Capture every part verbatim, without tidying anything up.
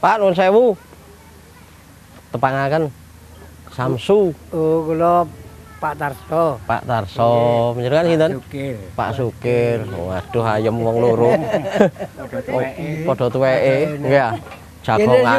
Pak nuwun sewu. Tepangaken Samsu. Oh, kula Pak Tarso. Pak Tarso, panjenengan sinten? Sukir. Pak Sukir. Waduh ayem wong loro. Padha tuweke, nggih. Jagongan.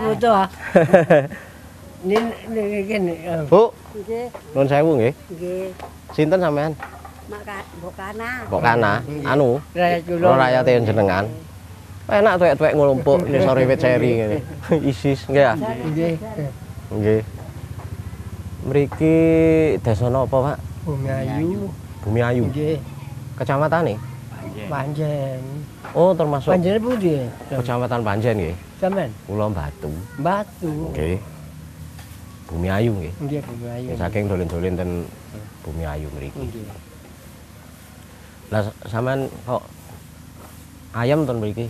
Nin nin kene. Bu, Nggih, nuwun sewu nggih. nggih. Sinten sampean? Mak Bokana. Kok kana? Anu, Rakyat kula. ora rakyate jenengan. Enak tuwek-tuwek nglumpuk ngisor wiwit seri ngene. Isis nggih ya. Nggih. Nggih. Mriki desa napa, Pak? Bumi Ayu. Bumi Ayu. Nggih. Kecamatane? Panjen. Oh, termasuk Panjen pundi? Kecamatan Panjen nggih. Sampean? Kula Batu. Batu. Nggih. Bumi Ayu nggih. Nggih, Bumi Ayu. Saking dolen-dolen ten Bumi Ayu mriki. Nggih. Lah sampean kok ayam ten mriki?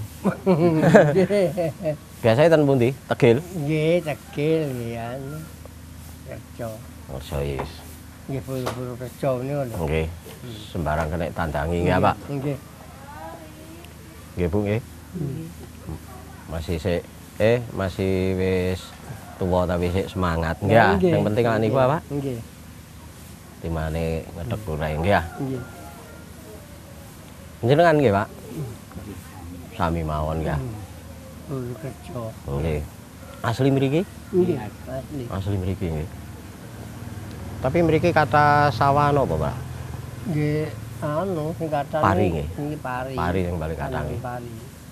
Biasanya ten pundi? Tegil. Nggih, Tegil ya. Rejo. Rejo is. Nggih, buru-buru rejo niku lho. Nggih. Sembarang kena tandangi nggih, Pak. Nggih. Nggih, Bu nggih. Masih sik eh masih wis tuwa tapi sik semangat nggih. Ya? Yang penting kan niku, Pak. Nggih. Timane ngedek lurae nggih ya. Nggih. Jenengan nggih, Pak. Sami mawon nggih. Buru rejo. Nggih. Asli mriki? Nggih, asli. Asli mriki nggih. Tapi mriki kata sawah napa, Pak? Nggih, anu sing kathah Pari nggih. nggih pari. Pari yang balik kathah nggih. Pari.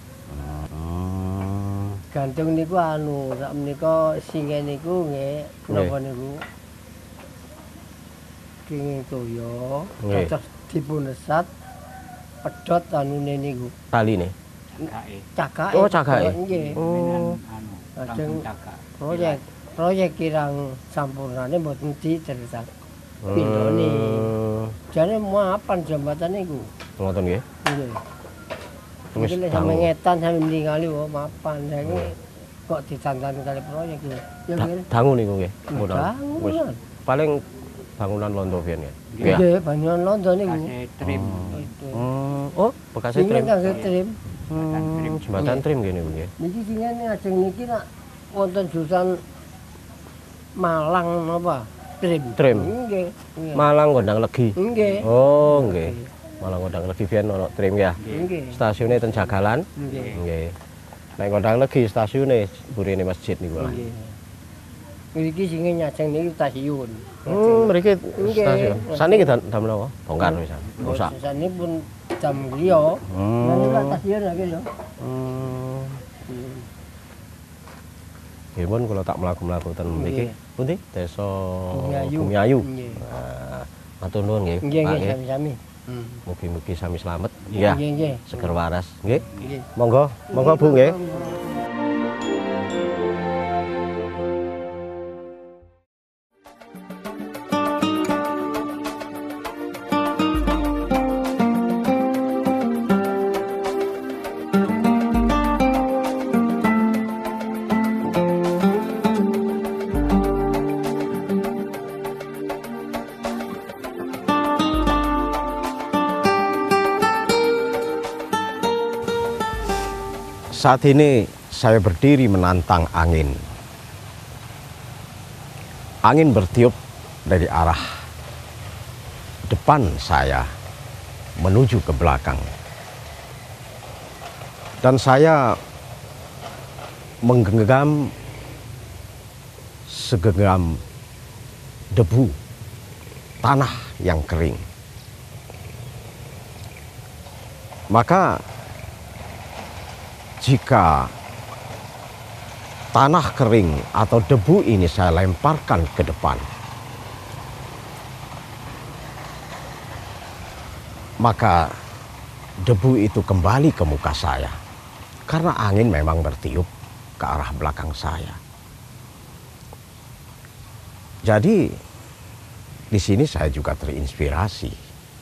Hmm. Gantung niku anu, sak menika singe niku nggih napa niku. Kenging toya, Nggih. terus dipunesat pedhot anune niku. Taline. Cakake. Oh, cakake. Nggih. Oh. Lajeng proyek proyek kirang sampurnane mboten diterusak. Pindhone. Hmm. Jane mapan jembatan niku. Ngoten nggih. Nggih. Wis Iki sampe ngetan sampe ningali wae mapan. Saiki kok ditantang kali proyek lho. Ya nggih. Dangu niku nggih. Wis Bangunan. paling bangunan londo biyen nggih. Nggih. Nggih, bangunan Londo niku. Trim. Hmm. Oh, bekas Sing trim. kangge trim. Hmm, jembatan trim gini nggih. Niki singene ajeng niki nak wonten jurusan Malang napa? Trim. Trim. Nggih. Nggih. Malang Gondang Legi. Nggih. Oh, nggih. Malang Gondang Legi biyen ono trim ya. Nggih. Stasiune ten Jagalan. Nggih. Nggih. Nek Gondang Legi stasiune burine masjid niku lah. Nggih. Niki sing nyajeng niki stasiun. Hmm, mriki Nggih. stasiun. Saniki dam dam napa? Bongkar wisan. Rusak. Sesane pun jam liya. Hmm. Nang iki stasiun lagi lho. Hmm. Nggih pun kula tak mlaku-mlaku ten mriki. Nggih. Pundi? Desa Bumi Ayu. Bumi Ayu. Nggih. Nah, matur nuwun nggih. Nggih, Pak, nggih, sami-sami. Hmm. Mugi-mugi sami slamet. Iya. Nggih, nggih. Seger waras. Nggih. Nggih. Monggo, monggo Bu nggih. Saat ini saya berdiri menantang angin. Angin bertiup dari arah depan saya menuju ke belakang. Dan saya menggenggam segenggam debu tanah yang kering. Maka jika tanah kering atau debu ini saya lemparkan ke depan, maka debu itu kembali ke muka saya. Karena angin memang bertiup ke arah belakang saya. Jadi di sini saya juga terinspirasi.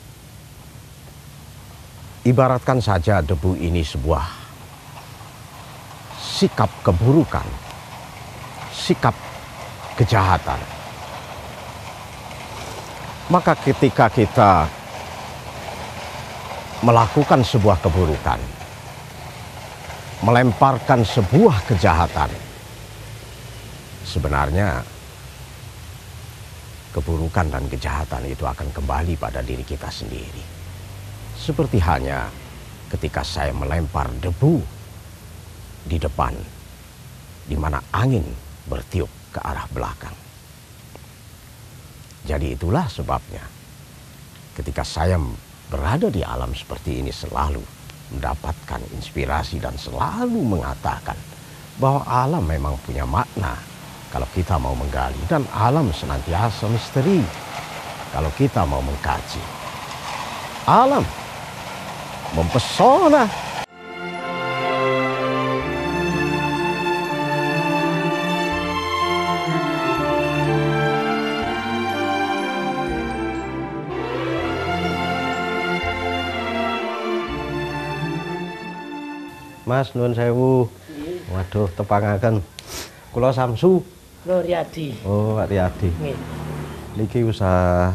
Ibaratkan saja debu ini sebuah sikap keburukan, sikap kejahatan. Maka ketika kita melakukan sebuah keburukan, melemparkan sebuah kejahatan, sebenarnya keburukan dan kejahatan itu akan kembali pada diri kita sendiri. Seperti halnya ketika saya melempar debu di depan, di mana angin bertiup ke arah belakang. Jadi itulah sebabnya ketika saya berada di alam seperti ini selalu mendapatkan inspirasi dan selalu mengatakan bahwa alam memang punya makna kalau kita mau menggali, dan alam senantiasa misteri kalau kita mau mengkaji. Alam mempesona. Mas nuwun sewu. Waduh, tepangaken. Kula Samsu. Kula Riyadi. Oh, Pak Riyadi. Nggih. Niki usaha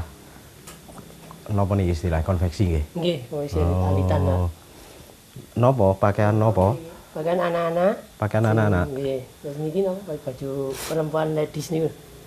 napa niki istilah konveksi nggih? Nggih, wis alitan. Oh. Napa pakaian napa? Pakaian anak-anak. Pakaian anak-anak. Nggih. Terus niki napa baju perempuan ladies niku.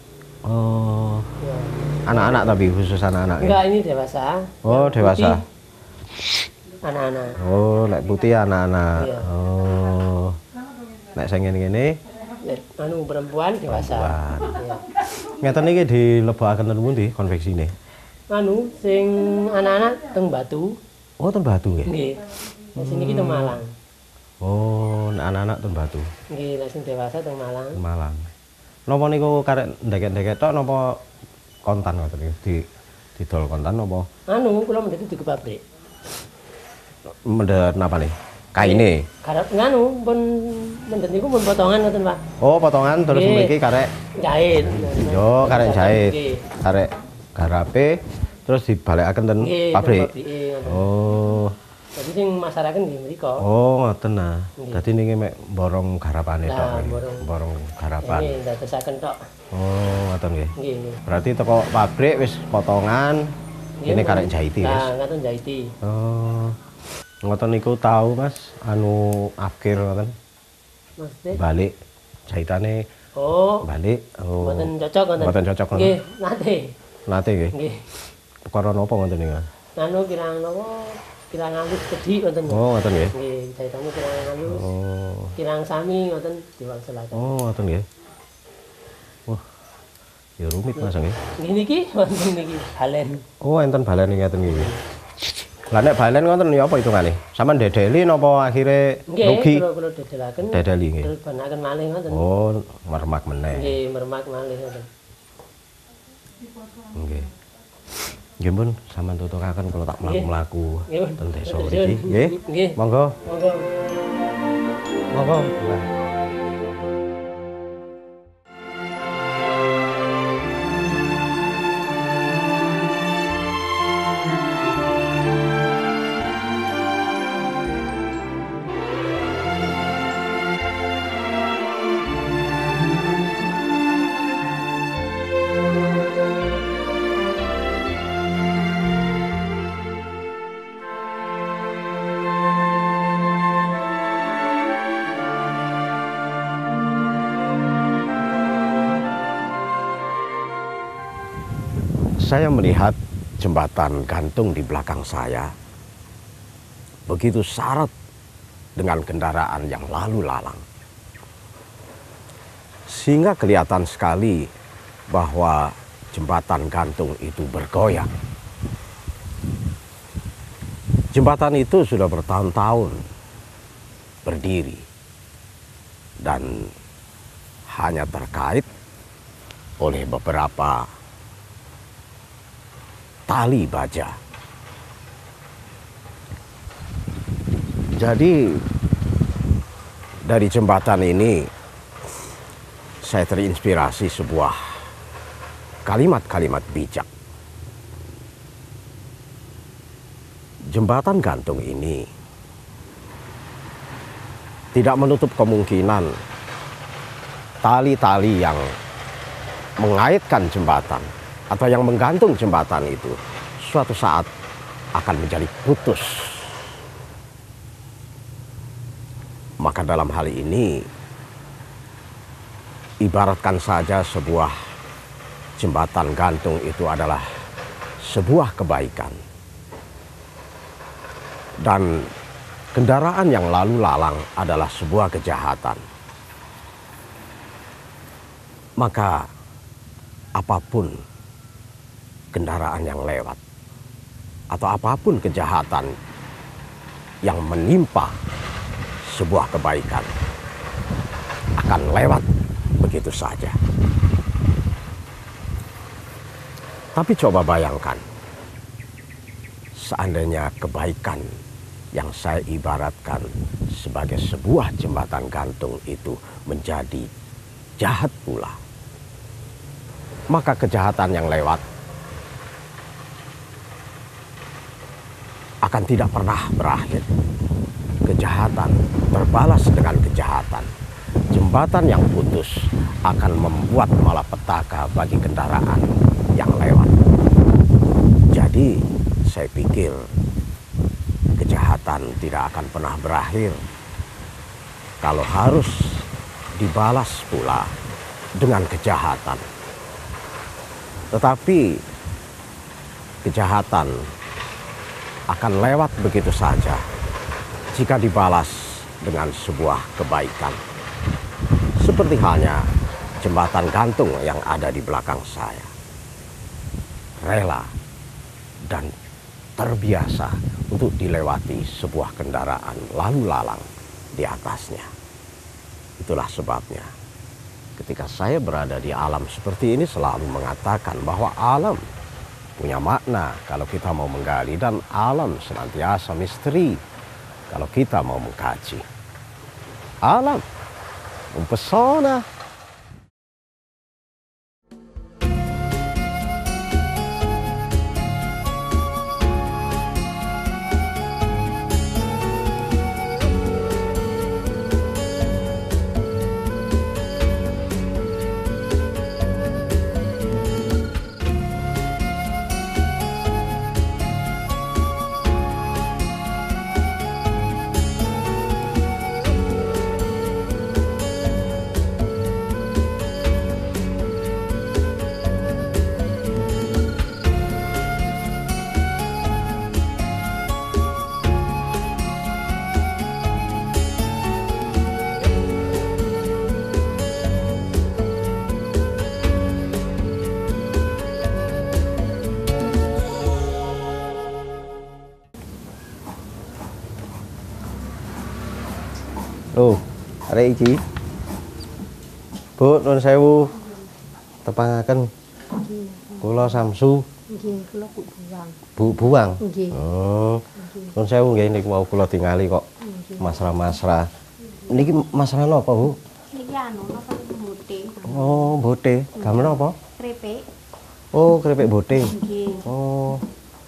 Oh. Ya. Anak-anak tapi khusus anak-anak. Enggak, ini dewasa. Oh, Yang dewasa. putih, anak-anak. Oh, nek putih anak-anak. Iya. Oh. Nek sing ngene-ngene Nek anu perempuan dewasa. perempuan. Iya. Ngeten niki dilebokaken ten pundi konveksine? Anu sing anak-anak teng Batu. Oh, ten Batu nggih. Nggih. Nek sing iki teng Malang. Oh, nek anak-anak ten Batu. Nggih, nek sing dewasa teng Malang. Ten Malang. Napa niku karek ndeket-ndeket tok napa kontan ngoten niku? Di didol kontan napa? Anu kula mendhet di pabrik. Mendhet napa nih? Kaine. Karep nganu pun mendhet niku pun potongan ngoten, Pak. Oh, potongan terus Nggih. mriki karek. Jahit. Yo, karek jahit. Nggih. Karek garape terus dibalekaken ten Nggih, pabrik. teng pabrike, ngoten. Oh. Jadi sing masyarakat nggih mriko. Oh, ngoten nah. Nggih. Dadi niki mek borong garapane tok. Nah, nggih. borong. Borong garapan. Nggih, ndadosaken tok. Oh, ngoten nggih. Nggih, nggih. Berarti teko pabrik wis potongan, Nggih, ini Mas. karek jahiti wis. Nah, ngaten jahiti. Oh. Ngoten niku tahu Mas, anu akhir ngoten. Maksudnya? Balik jahitane Oh, balik. Oh. mboten cocok ngoten. Mboten cocok ngoten. Nggih, nate. Nate nggih. Nggih. Perkara napa ngoten niku? Anu kirang napa? Kirang halus gedhi ngoten. Oh, ngoten nggih. Nggih, jahitane kirang halus. Oh. Kirang sami ngoten diwangsulaken. Oh, ngoten nggih. Wah. Ya rumit Mas nggih. Nggih niki wonten niki halen. Oh, enten balen ngeten iki. Lah nek balen ngoten ya apa hitungane? Sampeyan dedeli napa akhire Nggih, rugi? kula kula dedelaken. Dedeli nggih. Terus banaken malih ngoten. Oh, mermak meneh. Nggih, mermak malih ngoten. Nggih. Nggih pun sampean tutukaken kula tak mlaku-mlaku Nggih, pun. ten desa Matur mriki, suwun. nggih. Nggih. Monggo, Monggo. monggo. Lah. Saya melihat jembatan gantung di belakang saya begitu syarat dengan kendaraan yang lalu lalang. Sehingga kelihatan sekali bahwa jembatan gantung itu bergoyang. Jembatan itu sudah bertahun-tahun berdiri dan hanya terkait oleh beberapa tali baja. Jadi dari jembatan ini saya terinspirasi sebuah kalimat-kalimat bijak. Jembatan gantung ini tidak menutup kemungkinan tali-tali yang mengaitkan jembatan atau yang menggantung jembatan itu suatu saat akan menjadi putus. Maka Maka dalam hal ini, ibaratkan saja sebuah jembatan gantung itu adalah sebuah kebaikan. Dan kendaraan yang lalu lalang adalah sebuah kejahatan. Maka apapun kendaraan yang lewat atau apapun kejahatan yang menimpa sebuah kebaikan akan lewat begitu saja. Tapi coba bayangkan, seandainya kebaikan yang saya ibaratkan sebagai sebuah jembatan gantung itu menjadi jahat pula, maka kejahatan yang lewat akan tidak pernah berakhir. Kejahatan terbalas dengan kejahatan. Jembatan yang putus akan membuat malapetaka bagi kendaraan yang lewat. Jadi saya pikir kejahatan tidak akan pernah berakhir kalau harus dibalas pula dengan kejahatan. Tetapi kejahatan akan lewat begitu saja jika dibalas dengan sebuah kebaikan. Seperti halnya jembatan gantung yang ada di belakang saya. Rela dan terbiasa untuk dilewati sebuah kendaraan lalu lalang di atasnya. Itulah sebabnya ketika saya berada di alam seperti ini selalu mengatakan bahwa alam punya makna kalau kita mau menggali, dan alam senantiasa misteri kalau kita mau mengkaji. Alam mempesona. Loh, arek iki. Bu, nuwun sewu. Tepangaken. Nggih. Kula Samsu. Nggih, kula Bu Buang. Bu Buang. Nggih. Oh. Nuwun sewu nggih niku mau kula tingali kok. Masra-masra. Niki masra napa, Bu? Niki anu napa bote. Oh, bote. Gamen apa? Krepek. Oh, krepek bote. Nggih. Oh.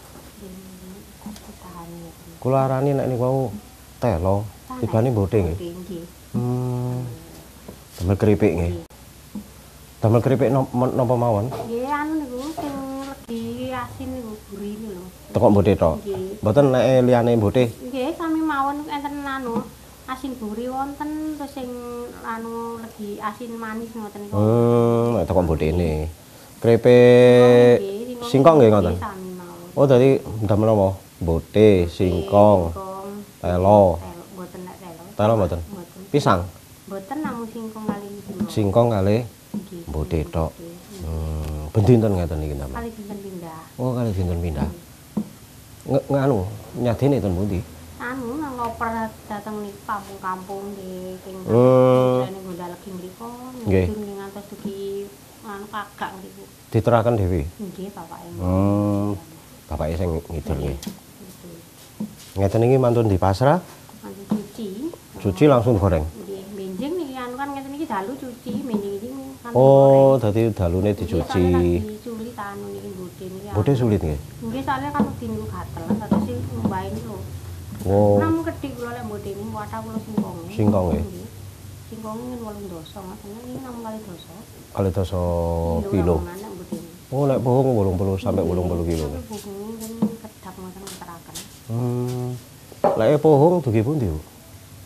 Kula arani nek niku wau telo. Tibane bote nggih. Nggih. Hmm. Damel keripik nggih. Damel keripik napa mawon? Nggih, anu niku sing legi asin niku gurih lho. Tekok bote tok. Nggih. Mboten nek liyane bote. Nggih, sami mawon enten anu asin gurih wonten terus sing anu legi asin manis ngoten niku. Hmm, nek tekok botene. Keripik singkong nggih ngoten. Sami mawon. Oh, dadi damel apa? Bote, singkong, telo. Mboten nek telo. Telo mboten. Mboten. Pisang. Mboten namung singkong kali iki. Singkong kali Nggih. bote tok. Hmm, ben dinten ngeten iki damel. Kali dinten pindah. Oh, kali dinten pindah. Nge nganu, nyadene ten pundi? Anu nang ngoper dateng niku kampung-kampung nggih king Hmm. rene Gondal legi mriku Nggih. nggih ngantos dugi anu kagak niku. Diteraken dhewe. Nggih bapake. Hmm. Bapake sing ngidul nggih. Gitu. Ngeten iki mantun dipasrah, Nanti cuci. cuci langsung goreng. Nggih, benjing niki anu kan ngeten iki dalu cuci, benjing iki kan. Oh, dadi dalune Nggih, dicuci. soalnya lagi sulit anu niki bote niki. Bote sulit nggih. Nggih, soalnya kan wedi niku gatel, terus sing ngumbahin lho. Oh, Namun kedhi kula lek bote niku kuwata kula singkong. Singkong nggih. Singkong ngen wolung doso, ngoten iki namung kali doso. kali doso kilo. Oh, nek pohong wolung puluh sampai wolung puluh kilo. Pohong kan kedap ngoten keteraken. Hmm. Lek pohong dugi pundi, Bu? Kayak nganu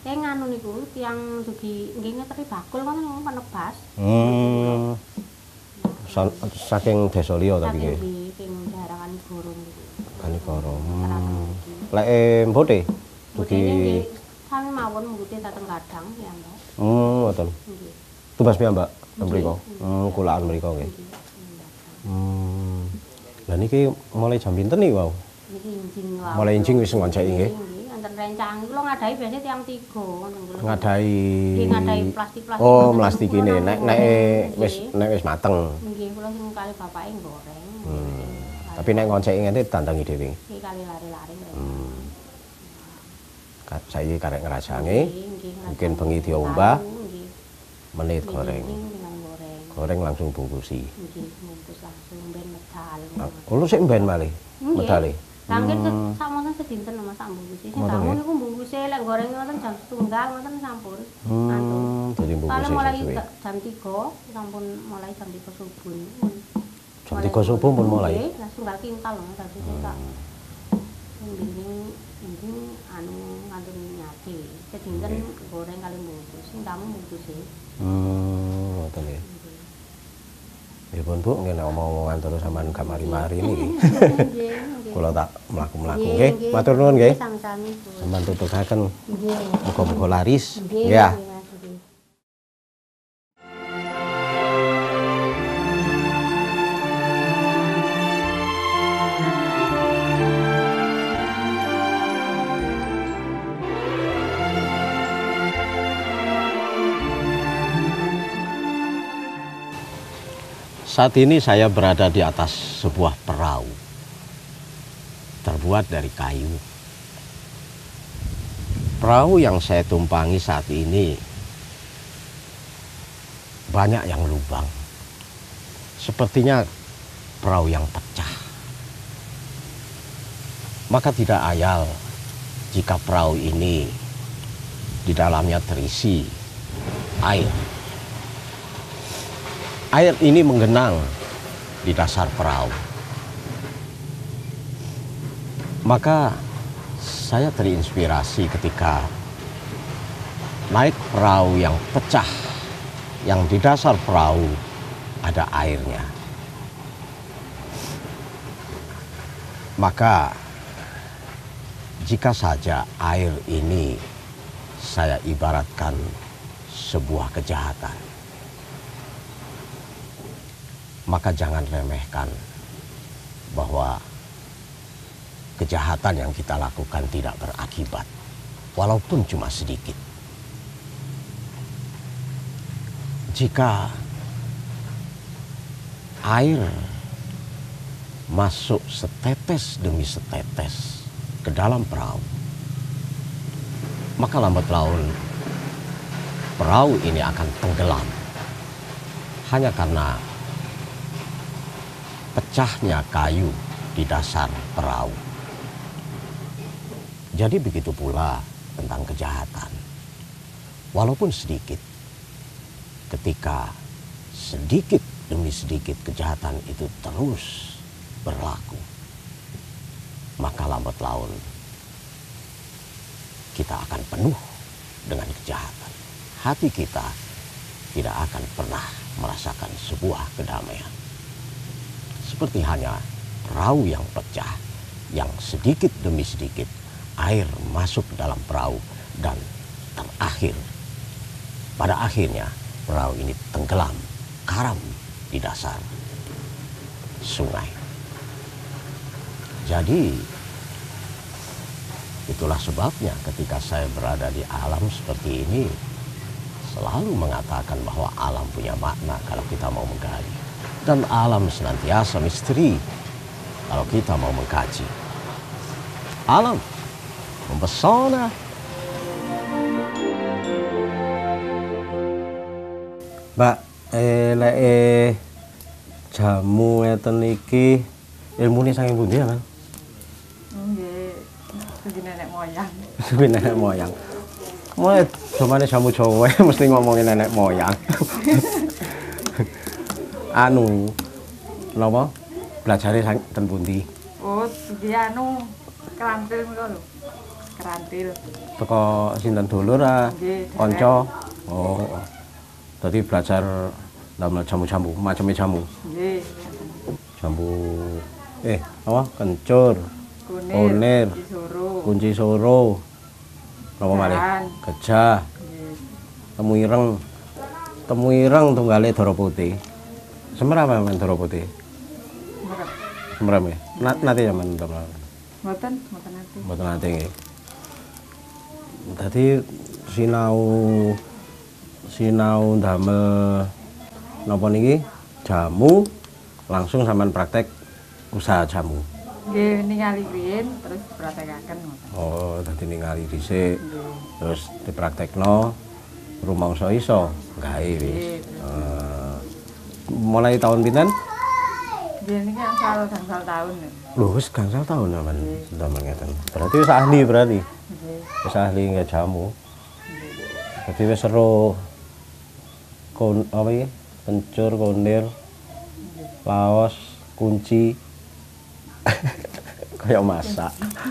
anu niku tiyang dugi nggih ngeteri bakul ngoten niku penebas. Hmm. Saking desa liya tapi nggih. Saking daerah Kanigoro niku. Kanigoro. Hmm. Lek e mbote dugi sami mawon mbote dateng kadang ya, Mbak. Hmm, ngoten. Nggih. Tumbas piyambak mriko. Hmm, kulaan mriko nggih. Hmm. Lah niki mulai jam pinten nih, wow? Niki injing wae. Mulai injing wis ngonceki nggih. Nggih, wonten rencang kula ngadahi biasa tiyang tiga ngoten kula. Ngadahi. Nggih ngadahi plastik-plastik. Oh, plastikine nek nek wis nek wis mateng. Nggih, kula sing kali bapake goreng. Hmm. Tapi nek ngonceki ngene ditandangi dhewe. Nggih kali lari-lari. Hmm. Saiki karek ngerasange. Mungkin bengi diombah. Menit goreng. Goreng langsung bungkusi. Nggih, bungkus langsung ben medal. Kulo sik mben malih. Medale. Langkir samonten sedinten Mas sak bungkusi. Sing bangun niku bungkuse lek goreng ngoten jam setunggal ngoten sampun. Hmm, dadi bungkuse. Kalau mulai jam tiga sampun mulai jam tiga subuh. Jam tiga subuh pun mulai. Nggih, langsung gak kintal lho dadi tak. Ini ini anu ngantun nyati. Sedinten goreng kali bungkus. Sing tamu bungkuse. Hmm, ngoten nggih. Nggih, Bu, nggih nek omong-omongan terus sampean gak mari-mari niki. Nggih. Kula tak mlaku-mlaku nggih. Matur nuwun nggih. Sami-sami. Sampeyan tutusaken. Nggih. Muga-muga laris. Nggih. Ya. Saat ini saya berada di atas sebuah perahu terbuat dari kayu. Perahu yang saya tumpangi saat ini banyak yang lubang. Sepertinya perahu yang pecah. Maka tidak ayal jika perahu ini di dalamnya terisi air. Air ini menggenang di dasar perahu. Maka saya terinspirasi ketika naik perahu yang pecah, yang di dasar perahu ada airnya. Maka jika saja air ini saya ibaratkan sebuah kejahatan, maka jangan remehkan bahwa kejahatan yang kita lakukan tidak berakibat, walaupun cuma sedikit. Jika air masuk setetes demi setetes ke dalam perahu, maka lambat laun perahu ini akan tenggelam hanya karena pecahnya kayu di dasar perahu. Jadi begitu pula tentang kejahatan. Walaupun sedikit, ketika sedikit demi sedikit kejahatan itu terus berlaku, maka lambat laun kita akan penuh dengan kejahatan. Hati kita tidak akan pernah merasakan sebuah kedamaian. Seperti hanya perahu yang pecah, yang sedikit demi sedikit air masuk dalam perahu dan terakhir, pada akhirnya perahu ini tenggelam, karam di dasar sungai. Jadi itulah sebabnya ketika saya berada di alam seperti ini, selalu mengatakan bahwa alam punya makna kalau kita mau menggali. Dan alam senantiasa misteri kalau kita mau mengkaji. Alam mempesona. Mbak, eh lek eh, jamu ngeten iki ilmune saking pundi ya, Kan? Nggih, sugi nenek moyang. Sugi nenek moyang. Mulai zamane jamu Jawa mesti ngomongin nenek moyang. Anu, napa? Belajare ten pundi? Oh, sugi anu kelantil niku lho. kerantil. Teko sinten dulur ah, Nggih, kanca. Oh. Dadi belajar damel jamu-jamu, macamnya jamu. Nggih. Jambu eh apa? Kencur, Kunir, kunir, kunci soro. kunci soro. Napa malih? Gahan. Gejah, Nggih. temu ireng. Temu ireng tunggale dara putih. Semerap apa men dara putih? Merep. Semerap ya. Nat nate ya men dara. Mboten, mboten nate. Mboten nate nggih. Dadi sinau sinau damel napa niki jamu langsung sampean praktek usaha jamu. Nggih, ningali riyin terus dipraktegaken ngoten. Oh, dadi ningali dhisik Nggih. terus dipraktekno rumangsa iso gawe wis. Nggih. Eh, mulai tahun pinten? Nggih niki asal gangsal taun. Lho wis gangsal tahun sampean ndamel ngeten. Berarti wis ahli berarti. Nggih. Wis ahli nggih jamu. Dadi wis seru kon apa iki? Kencur, kunir, laos, kunci. Kayak masak.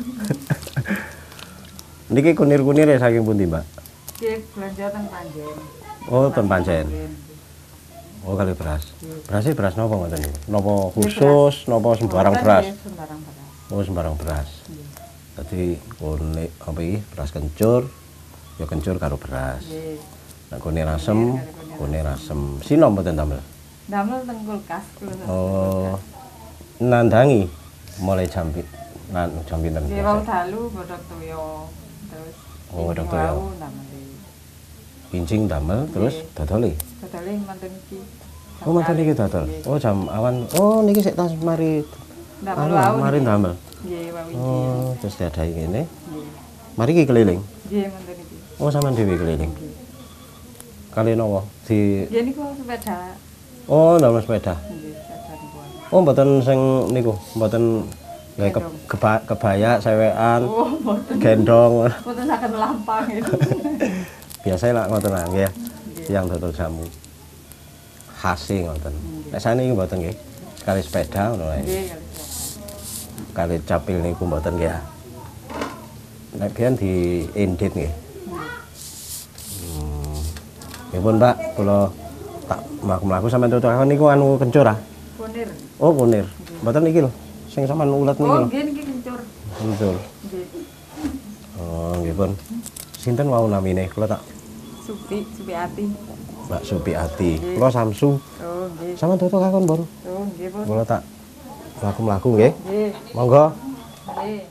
Niki kunir-kunir ya saking pundi, Mbak? Nggih, belanja teng Panjen. Oh, ten Pancen. Nggih. Oh, kali beras. Berasnya beras napa ngoten niku? Napa khusus, napa sembarang Mboten, beras? nggih, sembarang beras. Oh, sembarang beras. Nggih. Dadi kunir apa iki? Beras kencur, ya kencur karo beras. Nggih. Nek kunir asem, kunir asem. Sinom mboten damel? Damel teng kulkas kula. Oh. Nandangi mulai jam pi- nan jam pinten? Nggih, wau dalu godhog toyo. Terus Oh, godhog ini toyo. wau dameli. Pincing damel terus Nggih. dodoli. Dodole manten iki. Oh, manten iki dodol. Oh, jam awan. Oh, niki sik tas mari Damel anu, wau. mari niki. damel. Nggih, wau iki. Oh, terus diadahi ngene. Nggih. Mari iki keliling. Nggih, manten iki. Oh, sampean dhewe keliling. Nggih. Kali nopo? Di Nggih niku sepeda. Oh, ndamel sepeda. Nggih, sepeda niku. Oh, mboten sing niku, mboten gawe ke, keba- kebaya sewekan, Oh, mboten. gendong. Mboten saged melampang itu. Biasa lah ngoten lah nggih. Tiyang dodol jamu. Khase ngoten. Nek saniki mboten nggih. Sekali sepeda ngono ae. Nggih, kali sepeda. Kali capil niku mboten nggih. Nek biyen di indit nggih. Hmm. Nggih, Mbak, kula tak mlaku-mlaku sampean tutukaken niku anu kencur ah. Kunir. Oh, kunir. Mboten iki lho. Sing sampean ulet niki Oh, lho. nggih niki kencur. Kencur. Nggih. Oh, nggih pun. Sinten wau namine? Kula tak Supi, Supi Ati. Mbak Supiati. Kula Samsu. Oh, nggih. Sampeyan tutukaken baru. Oh, nggih, Bos. Kula tak mlaku-mlaku nggih. Nggih. Monggo. Nggih.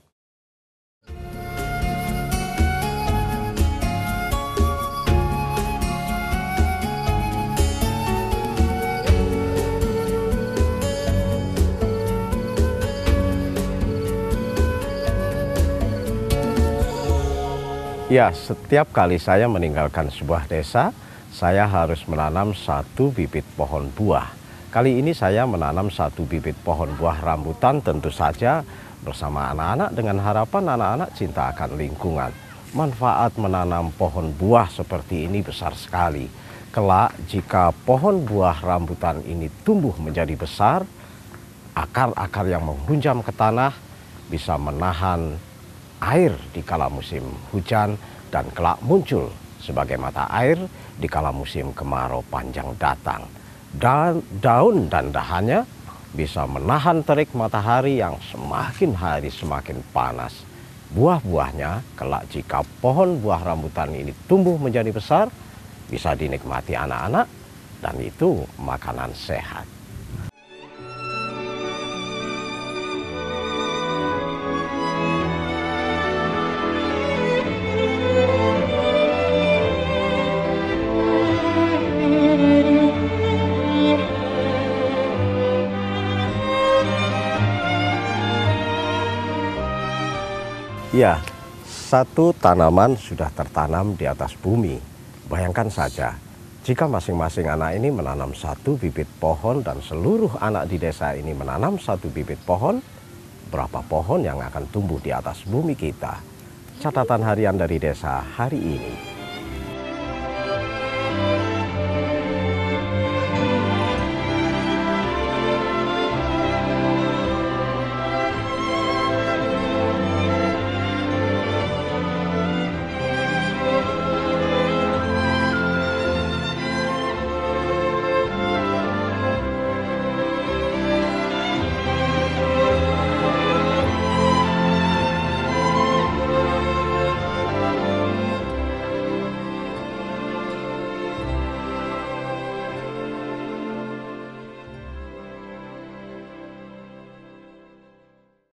Ya, setiap kali saya meninggalkan sebuah desa, saya harus menanam satu bibit pohon buah. Kali ini saya menanam satu bibit pohon buah rambutan, tentu saja bersama anak-anak dengan harapan anak-anak cinta akan lingkungan. Manfaat menanam pohon buah seperti ini besar sekali. Kelak jika pohon buah rambutan ini tumbuh menjadi besar, akar-akar yang menghunjam ke tanah bisa menahan air di kala musim hujan dan kelak muncul sebagai mata air di kala musim kemarau panjang datang. Dan daun dan dahannya bisa menahan terik matahari yang semakin hari semakin panas. Buah-buahnya kelak jika pohon buah rambutan ini tumbuh menjadi besar bisa dinikmati anak-anak dan itu makanan sehat. Ya, satu tanaman sudah tertanam di atas bumi. Bayangkan saja, jika masing-masing anak ini menanam satu bibit pohon dan seluruh anak di desa ini menanam satu bibit pohon, berapa pohon yang akan tumbuh di atas bumi kita? Catatan harian dari desa hari ini.